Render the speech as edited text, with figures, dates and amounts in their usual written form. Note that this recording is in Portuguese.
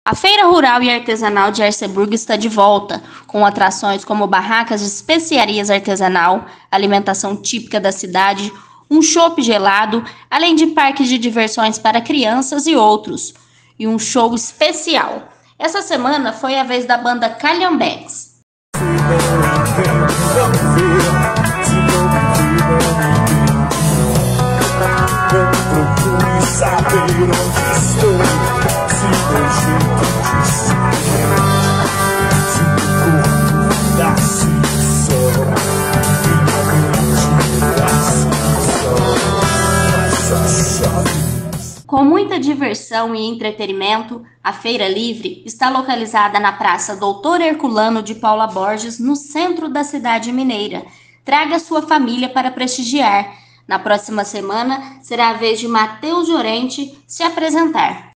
A Feira Rural e Artesanal de Arceburgo está de volta, com atrações como barracas de especiarias artesanal, alimentação típica da cidade, um chopp gelado, além de parques de diversões para crianças e outros, e um show especial. Essa semana foi a vez da banda Calhambeques. Com muita diversão e entretenimento, a Feira Livre está localizada na Praça Doutor Herculano de Paula Borges, no centro da cidade mineira. Traga sua família para prestigiar. Na próxima semana, será a vez de Matheus Llorente se apresentar.